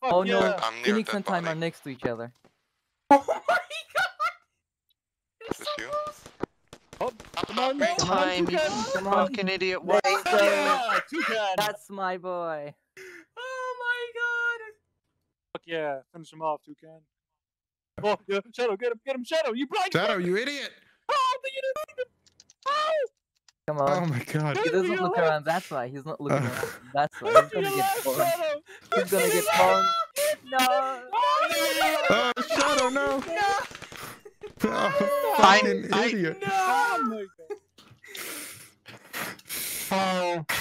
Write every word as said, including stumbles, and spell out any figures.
Oh no, yeah. I'm near Phoenix dead and Time body. are next to each other. Oh my god! You're Is so this you? close! Oh, come on, me. come on, Time, you Toucan. Come on. fucking idiot. There What? you go. Yeah, Toucan. That's my boy. Oh my god! Fuck yeah, finish him off, Toucan. Oh, yeah, Shadow, get him, get him, Shadow, you blind Shadow, you idiot! Oh, the unit! Oh! Come on. Oh my god. He doesn't look around. That's why he's not looking Uh. around. That's why he's gonna get boned. Shadow! He's gonna get boned. No. Oh, Shadow, no! No! Oh, I- fucking I- idiot. No! Oh my god. Oh.